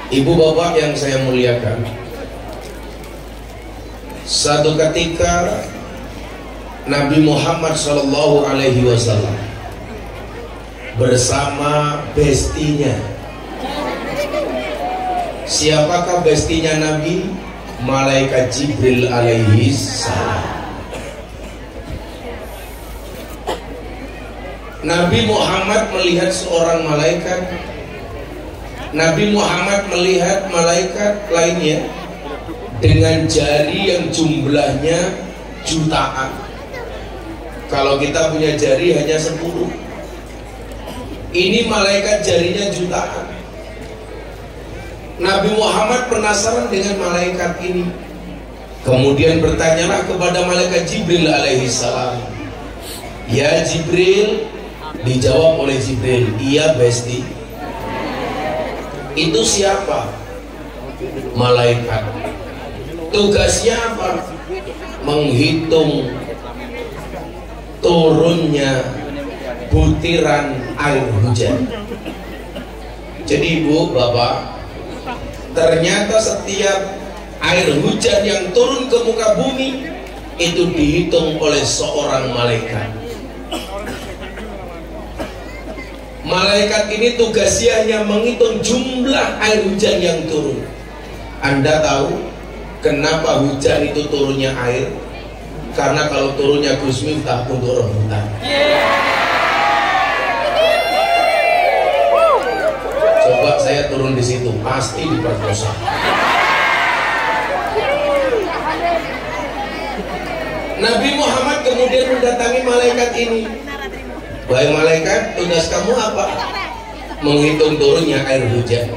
Ibu bapak yang saya muliakan, satu ketika Nabi Muhammad SAW bersama bestinya. Siapakah bestinya Nabi? Malaikat Jibril alaihi salam. Nabi Muhammad melihat seorang malaikat. Nabi Muhammad melihat malaikat lainnya dengan jari yang jumlahnya jutaan. Kalau kita punya jari hanya 10, ini malaikat jarinya jutaan. Nabi Muhammad penasaran dengan malaikat ini. Kemudian bertanyalah kepada malaikat Jibril alaihi salam. Ya Jibril. Dijawab oleh Jibril, iya besti. Itu siapa? Malaikat. Tugasnya apa? Menghitung turunnya butiran air hujan. Jadi ibu, bapak, ternyata setiap air hujan yang turun ke muka bumi itu dihitung oleh seorang malaikat. Malaikat ini tugasnya hanya menghitung jumlah air hujan yang turun. Anda tahu kenapa hujan itu turunnya air? Karena kalau turunnya Gus Miftah untuk rebutan. Coba saya turun di situ, pasti diperkosa. Nabi Muhammad kemudian mendatangi malaikat ini. Wahai malaikat, tugas kamu apa? Menghitung turunnya air hujan.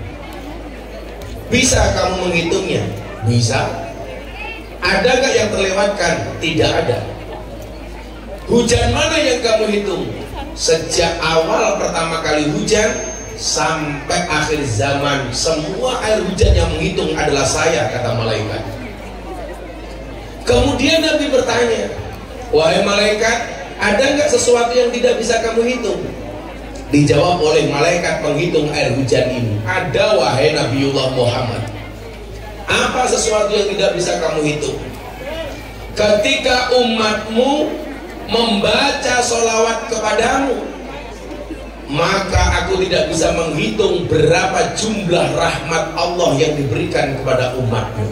Bisa kamu menghitungnya? Bisa. Ada gak yang terlewatkan? Tidak ada. Hujan mana yang kamu hitung? Sejak awal pertama kali hujan sampai akhir zaman, semua air hujan yang menghitung adalah saya, kata malaikat. Kemudian Nabi bertanya, wahai malaikat, ada nggak sesuatu yang tidak bisa kamu hitung? Dijawab oleh malaikat penghitung air hujan ini, ada wahai Nabiullah Muhammad. Apa sesuatu yang tidak bisa kamu hitung? Ketika umatmu membaca sholawat kepadamu, maka aku tidak bisa menghitung berapa jumlah rahmat Allah yang diberikan kepada umatmu.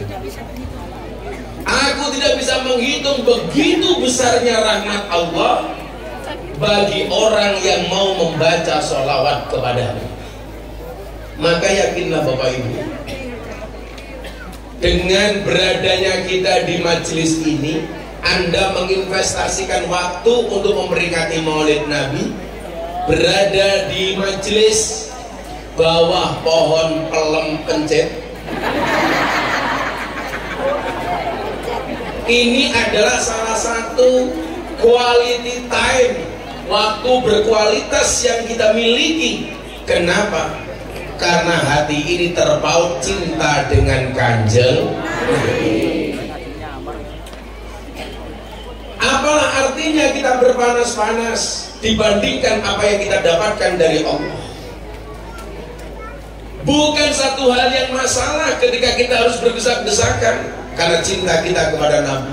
Aku tidak bisa menghitung begitu besarnya rahmat Allah bagi orang yang mau membaca sholawat kepadamu. Maka yakinlah Bapak Ibu, dengan beradanya kita di majelis ini, Anda menginvestasikan waktu untuk memperingati Maulid Nabi, berada di majelis bawah pohon pelem pencet. Ini adalah salah satu quality time, waktu berkualitas yang kita miliki. Kenapa? Karena hati ini terpaut cinta dengan Kanjeng. Apalah artinya kita berpanas-panas dibandingkan apa yang kita dapatkan dari Allah? Bukan satu hal yang masalah ketika kita harus berdesak-desakan karena cinta kita kepada Nabi.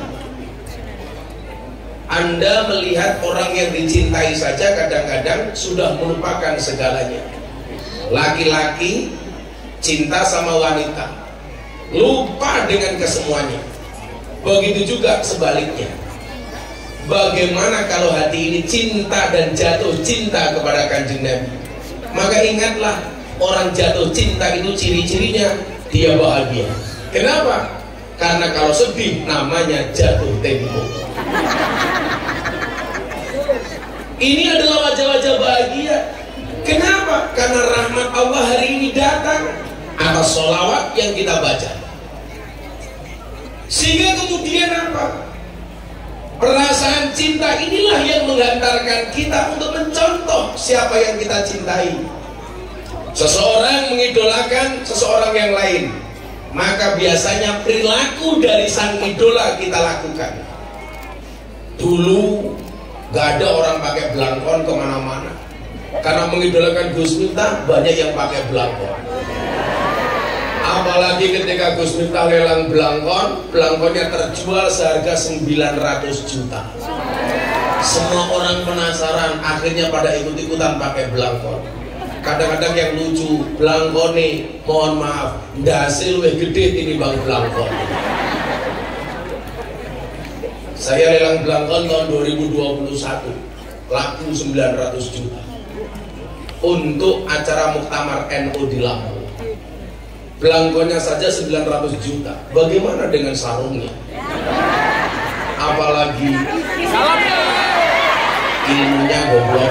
Anda melihat orang yang dicintai saja kadang-kadang sudah melupakan segalanya. Laki-laki cinta sama wanita, lupa dengan kesemuanya. Begitu juga sebaliknya. Bagaimana kalau hati ini cinta dan jatuh cinta kepada Kanjeng Nabi? Maka ingatlah, orang jatuh cinta itu ciri-cirinya dia bahagia. Kenapa? Karena kalau sedih namanya jatuh tempo. Ini adalah wajah-wajah bahagia. Kenapa? Karena rahmat Allah hari ini datang atas sholawat yang kita baca. Sehingga kemudian apa? Perasaan cinta inilah yang menghantarkan kita untuk mencontoh siapa yang kita cintai. Seseorang mengidolakan seseorang yang lain, maka biasanya perilaku dari sang idola kita lakukan. Dulu gak ada orang pakai belangkon kemana-mana, karena mengidolakan Gus Miftah banyak yang pakai belangkon. Apalagi ketika Gus Miftah lelang belangkon, belangkonnya terjual seharga 900 juta. Semua orang penasaran, akhirnya pada ikut-ikutan pakai belangkon. Kadang-kadang yang lucu, belangkone, mohon maaf, ndase luwih gede tinimbang belangkon. Saya lelang belangkon tahun 2021, laku 900 juta untuk acara Muktamar NU di Lampung. Belangkonnya saja 900 juta. Bagaimana dengan sarungnya? Apalagi ilmunya goblok.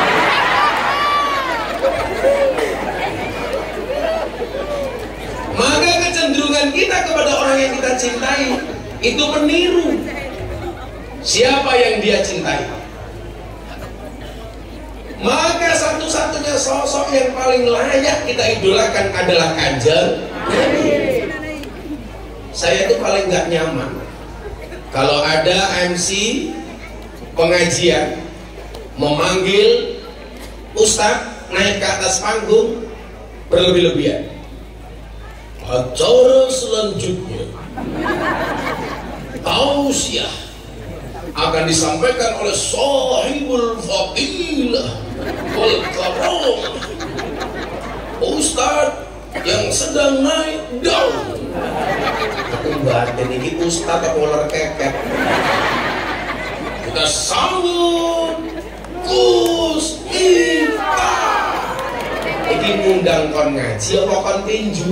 Maka kecenderungan kita kepada orang yang kita cintai itu meniru siapa yang dia cintai. Maka satu-satunya sosok yang paling layak kita idolakan adalah Kanjeng Nabi. Saya itu paling nggak nyaman kalau ada MC pengajian memanggil ustadz naik ke atas panggung berlebih-lebihan. Acara selanjutnya tausiah akan disampaikan oleh sahibul fadilah wal karamah, ustadz yang sedang naik daun. Aku batin ini ustadz atau ular keket. Kita sambut Gus Miftah. Ini ngundang kon ngaji apa kon tinju?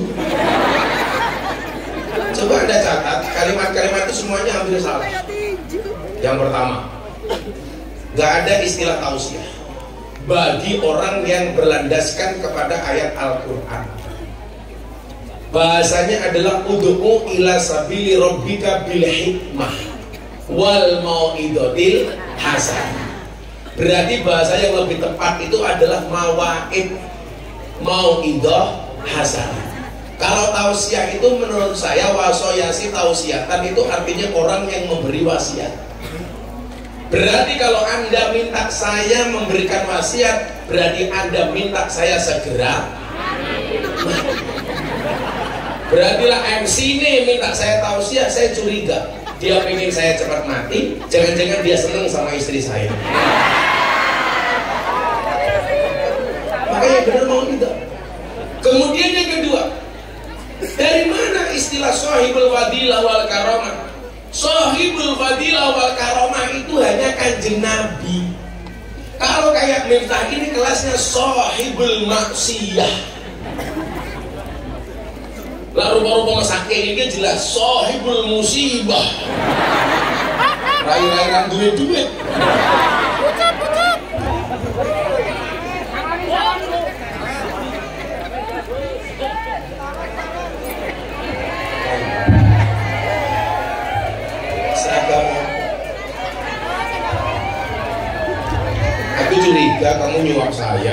Coba Anda catat, kalimat-kalimat itu semuanya hampir salah. Yang pertama, gak ada istilah tausiah bagi orang yang berlandaskan kepada ayat Al-Quran. Bahasanya adalah ud'u ila sabili rabbika bil hikmah wal mau'idotil hasanah. Berarti bahasa yang lebih tepat itu adalah mawaid, mau'idoh hasanah. Kalau tausiah itu menurut saya wasoyasi tausiatan itu artinya orang yang memberi wasiat. Berarti kalau Anda minta saya memberikan wasiat, berarti Anda minta saya segera. Berartilah MC ini minta saya tausiah, saya curiga. Dia pengen saya cepat mati, jangan-jangan dia seneng sama istri saya. Makanya benar mau tidak. Kemudian yang kedua, dari mana istilah sahibul fadilah wal karamah? Sahibul fadilah wal karamah itu hanya Kanjeng Nabi. Kalau kayak Miftah ini kelasnya sahibul maksiyah. Lah rupa-rupa masakin ini jelas sahibul musibah. Rai-rairan duit-duit. Aku curiga kamu nyuap saya.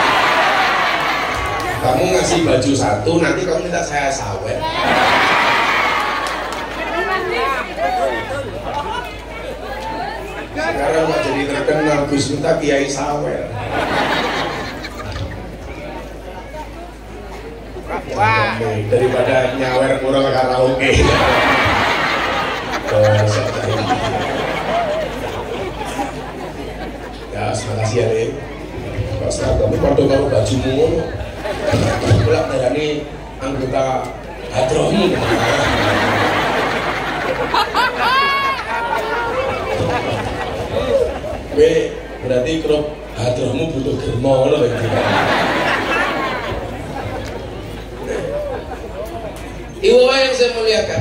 Kamu ngasih baju satu, nanti kamu minta saya sawet. Sekarang nggak jadi terkenal, Gus Miftah Kiai Sawet. Daripada nyawer kurang karaoke. Ya, terima kasih ya, Lek. Pak Ustaz, kamu pada kalau bajumu pulak darani anggota hadromi. Berarti kalau hadromu butuh germo loh. Ibu yang saya muliakan,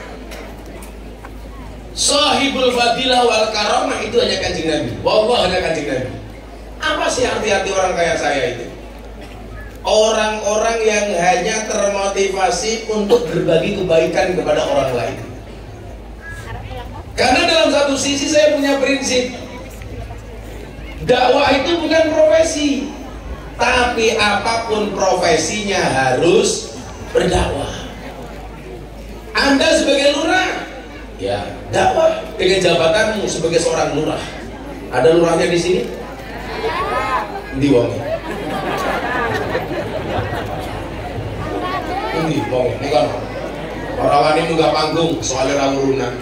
sahibul fadilah wal karamah itu hanya Kanjeng Nabi. Wallah hanya Kanjeng Nabi. Apa sih arti-arti orang kayak saya itu? Orang-orang yang hanya termotivasi untuk berbagi kebaikan kepada orang lain. Karena dalam satu sisi saya punya prinsip, dakwah itu bukan profesi, tapi apapun profesinya harus berdakwah. Anda sebagai lurah, ya dakwah dengan jabatanmu sebagai seorang lurah. Ada lurahnya di sini? Di wong. Ini wong ini kan orang wani munggah panggung soalnya ra urunan.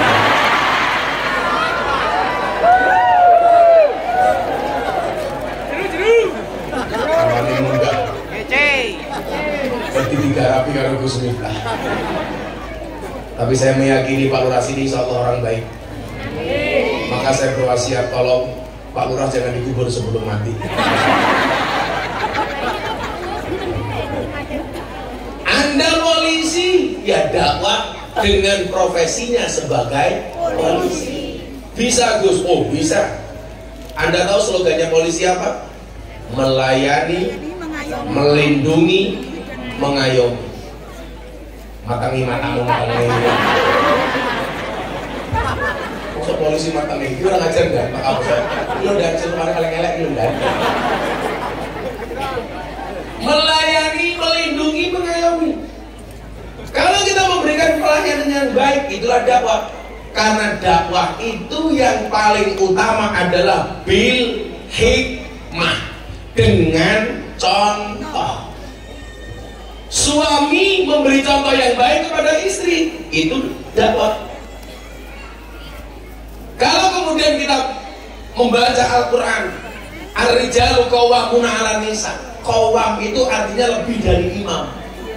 Wani munggah. Jadi digarapi karo Gus Miftah. Tapi saya meyakini Pak Lurah sini insyaallah orang baik. Maka saya berwasiat tolong Pak Lurah jangan dikubur sebelum mati. Anda polisi, ya dakwah dengan profesinya sebagai polisi. Bisa Gus? Oh bisa. Anda tahu slogannya polisi apa? Melayani, melindungi, mengayomi. Matangi matamu matangi. Masuk polisi matangi. Itu orang ajar enggak? Pak Kapolres. Lu udah kemarin elek-elek lu enggak? Melayani, melindungi, mengayomi. Kalau kita memberikan pelayanan yang baik, itulah dakwah. Karena dakwah itu yang paling utama adalah bil hikmah, dengan contoh. Suami memberi contoh yang baik kepada istri, itu dakwah. Kalau kemudian kita membaca Al-Quran, ar-rijalu qawwamuna 'alan nisa, qawwam itu artinya lebih dari imam.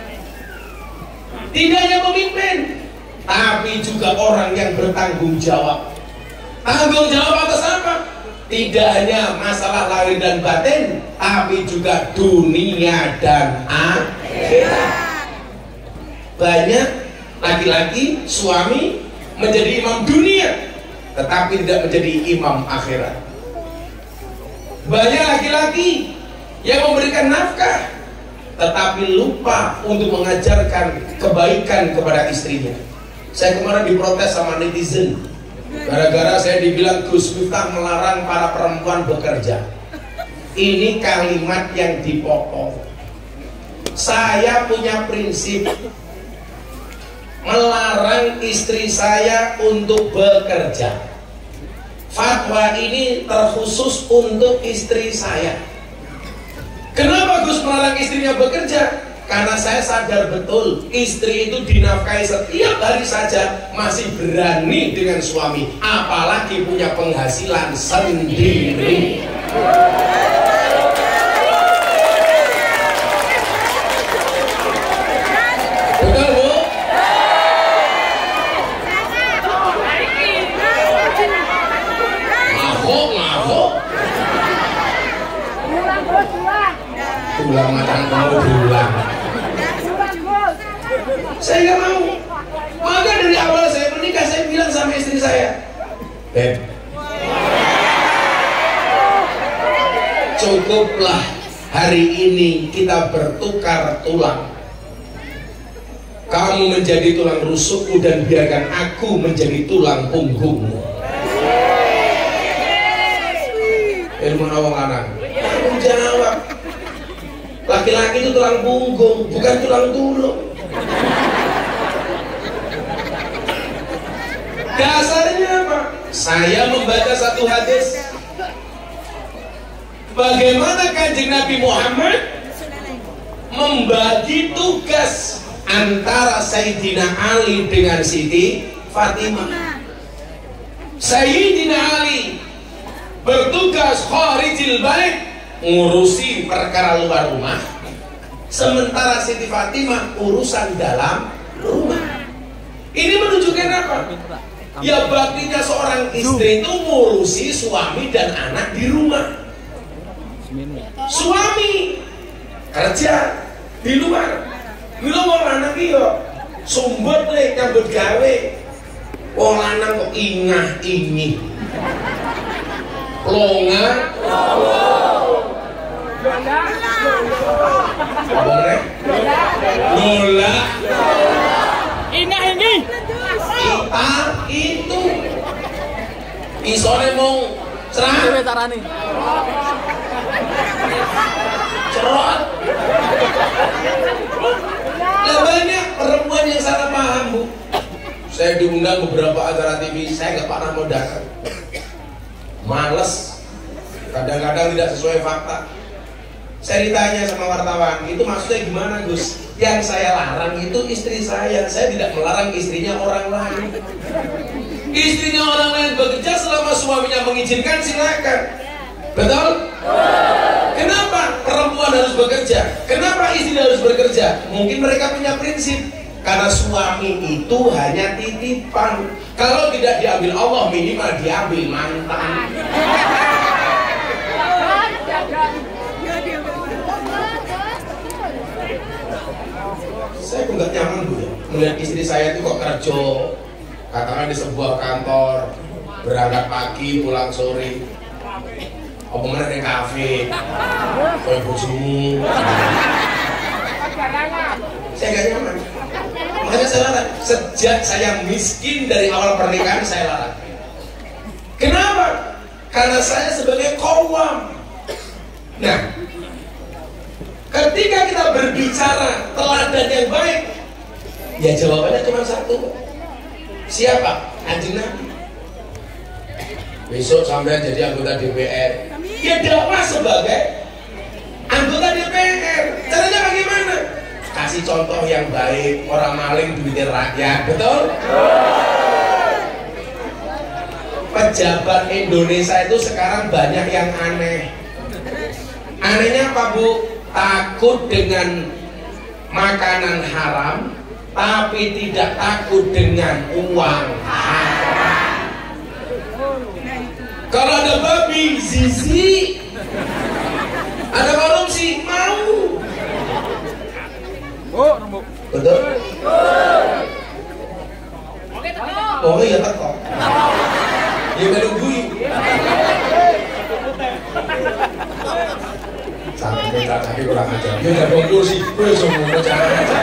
Tidak hanya pemimpin, tapi juga orang yang bertanggung jawab. Tanggung jawab atas apa? Tidak hanya masalah lahir dan batin, tapi juga dunia dan akhirat. Banyak laki-laki suami menjadi imam dunia, tetapi tidak menjadi imam akhirat. Banyak laki-laki yang memberikan nafkah, tetapi lupa untuk mengajarkan kebaikan kepada istrinya. Saya kemarin diprotes sama netizen gara-gara saya dibilang Gus Miftah melarang para perempuan bekerja. Ini kalimat yang dipotong. Saya punya prinsip melarang istri saya untuk bekerja. Fatwa ini terkhusus untuk istri saya. Kenapa Gus melarang istrinya bekerja? Karena saya sadar betul istri itu dinafkahi setiap hari saja masih berani dengan suami, apalagi punya penghasilan sendiri. Betul Bu? Mabuk. Tulang matang kamu berulang. Saya nggak mau. Maka dari awal saya menikah saya bilang sama istri saya, Beb, cukuplah hari ini kita bertukar tulang. Kamu menjadi tulang rusukku dan biarkan aku menjadi tulang punggungmu. Ilmu nawang lanang. Tanggung jawab. Laki-laki itu tulang punggung, bukan tulang tulung. Dasarnya apa? Saya membaca satu hadis. Bagaimana Kanjeng Nabi Muhammad membagi tugas antara Sayyidina Ali dengan Siti Fatimah. Sayyidina Ali bertugas kharijil bait, ngurusi perkara luar rumah, sementara Siti Fatimah urusan dalam rumah. Ini menunjukkan apa? Ya baktinya seorang istri itu ngurusi suami dan anak di rumah. Suami kerja di luar, mila wong lanang iki yo sumbut le nyambut gawe. Wong lanang kok ingah-ingih. Longa Lola ini kita itu isone mong cerah carane cerot. Banyak perempuan yang salah paham Bu. Saya diundang beberapa acara TV, saya nggak pernah mau datang, males, kadang-kadang tidak sesuai fakta. Saya ditanya sama wartawan, itu maksudnya gimana Gus? Yang saya larang itu istri saya tidak melarang istrinya orang lain. Istrinya orang lain bekerja selama suaminya mengizinkan, silakan. Betul? Kenapa perempuan harus bekerja? Kenapa istri harus bekerja? Mungkin mereka punya prinsip, karena suami itu hanya titipan. Kalau tidak diambil Allah, minimal diambil mantan. Saya pun gak nyaman Bu ya, melihat istri saya itu kok kerja, katakan di sebuah kantor, berangkat pagi pulang sore, apa mana di kafe, kayak bojomu. Saya gak nyaman. Makanya saya larang. Sejak saya miskin dari awal pernikahan saya larang. Kenapa? Karena saya sebagai qawwam. Nah, ketika kita berbicara teladan yang baik, ya jawabannya cuma satu. Siapa? Kanjeng Nabi. Besok sampai jadi anggota DPR, ya dakwah sebagai anggota DPR. Caranya bagaimana? Kasih contoh yang baik, orang maling duitnya rakyat, betul? Pejabat Indonesia itu sekarang banyak yang aneh. Anehnya apa Bu? Takut dengan makanan haram, tapi tidak takut dengan uang haram. Kalau ada babi, zizi. Ada korupsi, mau. Betul? Oh iya teko. Ya menunggui. Sampai kurang ajar. Dia udah bongkar sih, gue semua jangan.